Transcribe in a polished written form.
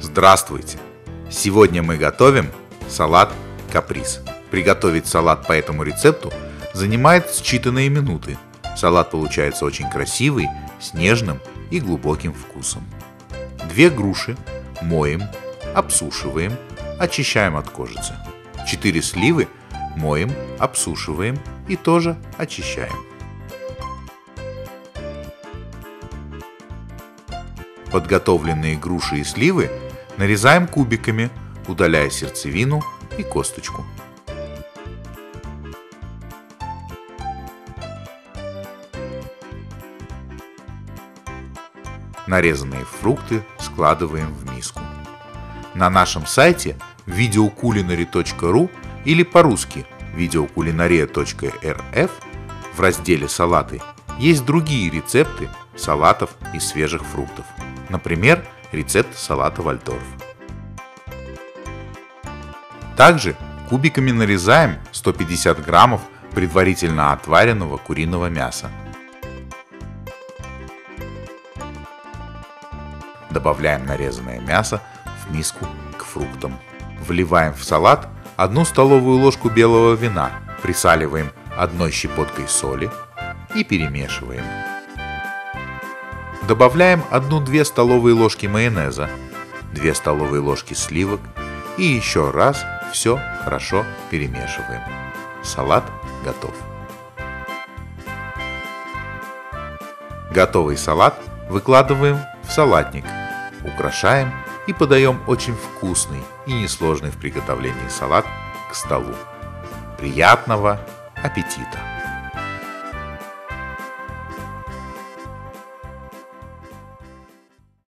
Здравствуйте! Сегодня мы готовим салат каприз. Приготовить салат по этому рецепту занимает считанные минуты. Салат получается очень красивый, с нежным и глубоким вкусом. 2 груши моем, обсушиваем, очищаем от кожицы. 4 сливы моем, обсушиваем и тоже очищаем. Подготовленные груши и сливы нарезаем кубиками, удаляя сердцевину и косточку. Нарезанные фрукты складываем в миску. На нашем сайте videoculinary.ru или по-русски videoculinaria.rf в разделе «Салаты» есть другие рецепты салатов из свежих фруктов. Например, рецепт салата Вальдорф. Также кубиками нарезаем 150 граммов предварительно отваренного куриного мяса. Добавляем нарезанное мясо в миску к фруктам. Вливаем в салат 1 столовую ложку белого вина, присаливаем 1 щепоткой соли и перемешиваем. Добавляем 1-2 столовые ложки майонеза, 2 столовые ложки сливок и еще раз все хорошо перемешиваем. Салат готов. Готовый салат выкладываем в салатник, украшаем и подаем очень вкусный и несложный в приготовлении салат к столу. Приятного аппетита!